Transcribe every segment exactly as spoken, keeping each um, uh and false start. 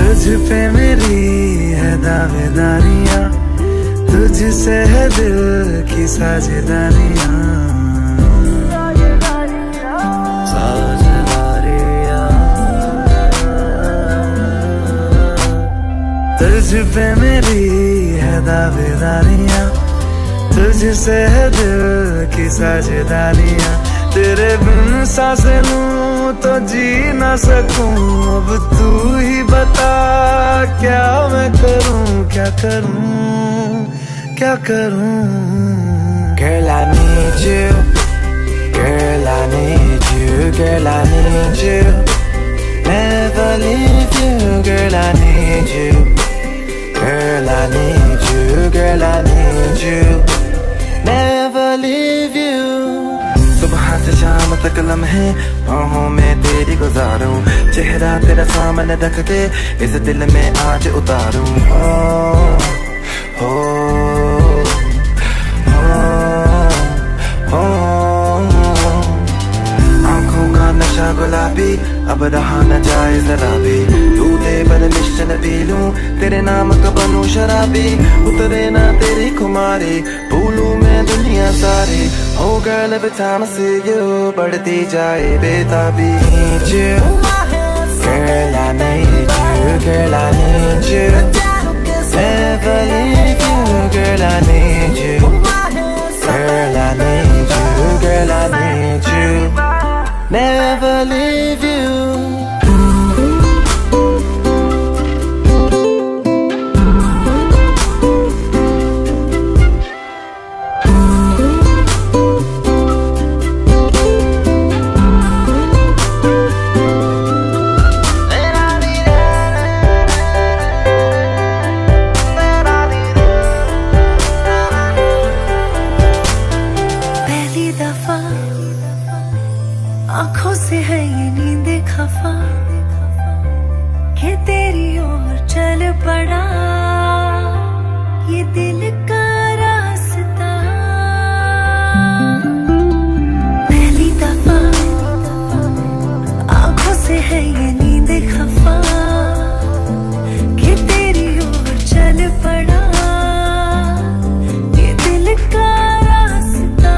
तुझ पे मेरी है दावेदारियां, तुझसे है दिल की साझेदारियां। तुझ पे मेरी है दावेदारियां, तुझसे है दिल की साझेदारियां। तेरे बिन सांसें लूं तो जी ना सकूं, अब तू ही बता क्या मैं करूं, क्या करूं, क्या करूं। Girl, I need you, girl, I need you, girl, I need you, never leave you, girl, I need you, girl, I need you, girl, I need you, never leave you। सुबह से शाम तक लम्हे बाहों में तेरी गुजारूं, चेहरा तेरा सामने रख के इस दिल में आज उतारूं। ओ, ओ, ओ, ओ, आंखों का नशा गुलाबी अब रहा न जाए जरा भी, तू दे परमिशन पी लूं, तेरे नाम का बनूं शराबी। उतरे ना तेरी खुमारी, भूलूं मैं दुनिया सारी। Oh girl, every time I see you, बढ़ती जाए बेताबी। Need you, girl, I need you, girl, I need you, never leave you, girl, I need you, girl, I need you, girl, I need you, never leave you। आँखों से है ये नींद खफा कि तेरी ओर चल पड़ा ये दिल का रास्ता। पहली दफा आँखों से है ये नींद खफा कि तेरी ओर चल पड़ा ये दिल का रास्ता।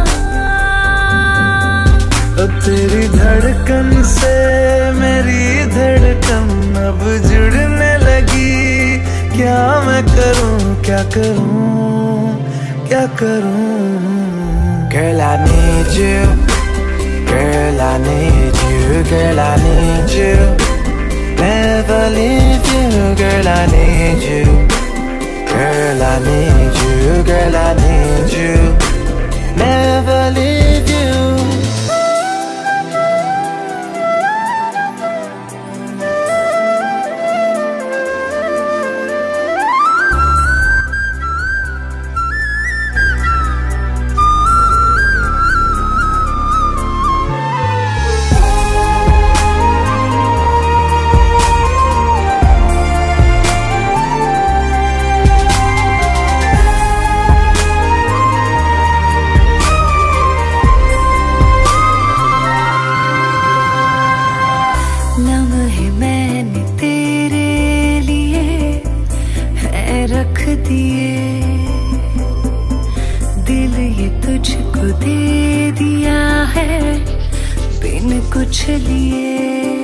तेरी धड़कन से मेरी धड़कन अब जुड़ने लगी, क्या मैं करूं, क्या करूं, क्या करूं। Girl, I need you, girl, I need you, girl, I need you, never leave you, girl, I need you, girl, I need you, girl, I need you, never leave you। लम्हे मैंने तेरे लिए है रख दिए, दिल ये तुझको दे दिया है बिन कुछ लिए।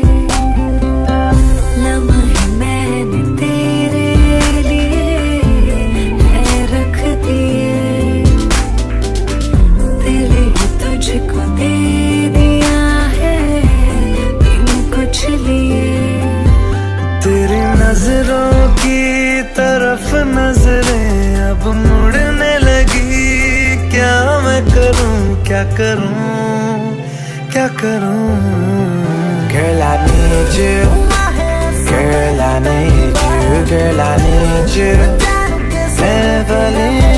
लम्हे मैंने तेरे लिए है रख दिए, दिल ये तुझको दे दिया है बिन कुछ लिए। तेरी नजरों की तरफ नजरें अब मुड़ने लगी, क्या मैं करूं, क्या करूं, क्या करूं। Girl, I need you, girl, I need you, girl, I need you, never leave